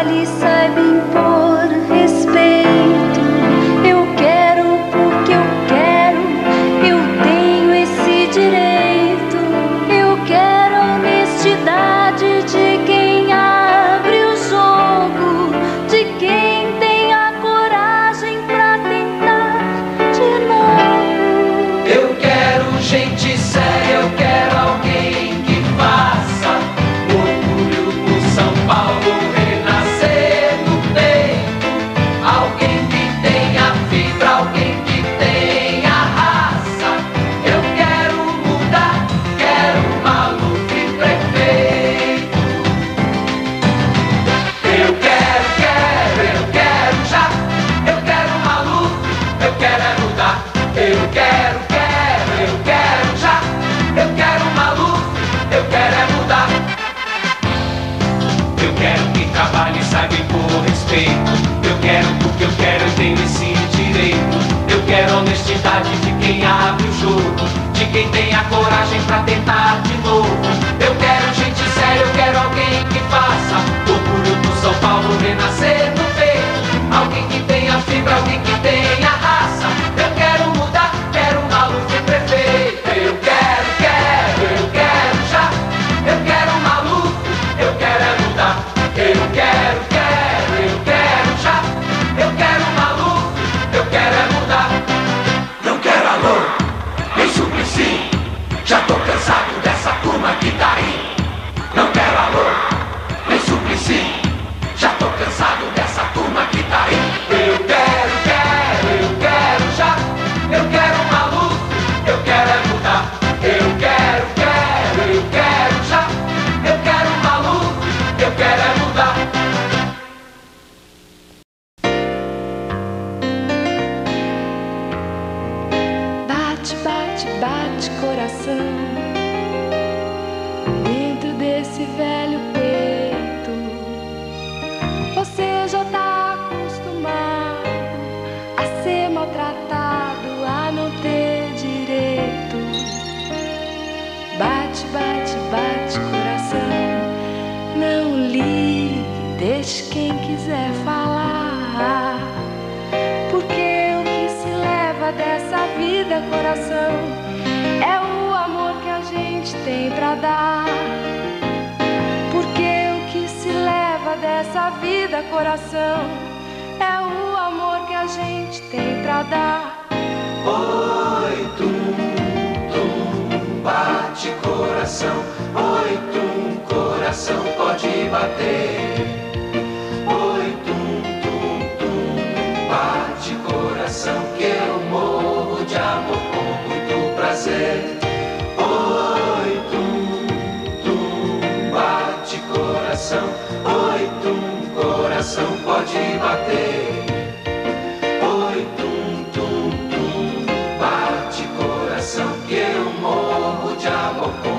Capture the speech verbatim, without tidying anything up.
trabalhe, saiba impor respeito. Eu quero porque eu quero, eu tenho esse direito. Eu quero a honestidade de quem abre o jogo, de quem tem a coragem pra tentar de novo. Eu quero gente séria, eu quero alguém que faça o orgulho do São Paulo renascer no peito. Alguém que tenha fibra, alguém que tenha raça. Eu quero mudar, quero Maluf prefeito. Eu quero, quero, eu quero já. Eu quero Maluf, eu quero é mudar. Eu quero, quero, eu quero já. Eu quero Maluf, eu quero é mudar. Eu quero que trabalhe e saiba impor respeito. Eu quero porque eu quero, eu tenho esse direito. Eu quero a honestidade de quem abre o jogo, de quem tem a coragem pra tentar de novo. Eu quero gente séria, eu quero alguém que faça o orgulho do São Paulo renascer no peito. Alguém que tenha fibra, alguém que tenha raça. Eu quero mudar, quero Maluf prefeito. Eu quero, quero, eu quero já. Eu quero Maluf, eu quero é mudar. Eu quero, quero, eu quero já. Eu quero Maluf, eu quero é mudar. Não quero alô, nem Suplicy. Já tô cansado dessa turma que tá aí. Não quero alô, nem Suplicy. Já tô cansado dessa turma que tá aí. Eu quero, quero, eu quero já. Eu quero Maluf, eu quero é mudar. Eu quero, quero, eu quero já. Eu quero Maluf, eu quero é mudar. Bate, bate, bate coração dentro desse velho peito. Você já tá acostumado a ser maltratado, a não ter direito. Bate, bate, bate coração, não ligue, deixe quem quiser falar. Porque o que se leva dessa vida, coração, é o amor que a gente tem pra dar. Porque o que se leva dessa vida, coração, é o amor que a gente tem pra dar. Oi, tum, tum, bate coração. Oi, tum, coração pode bater. Oi, tum, tum, tum, bate coração, que eu morro de amor com muito prazer. Oi, tum, tum, bate coração. Oi, tum, coração pode bater. Oi, tum, tum, tum, bate coração, que eu morro de amor com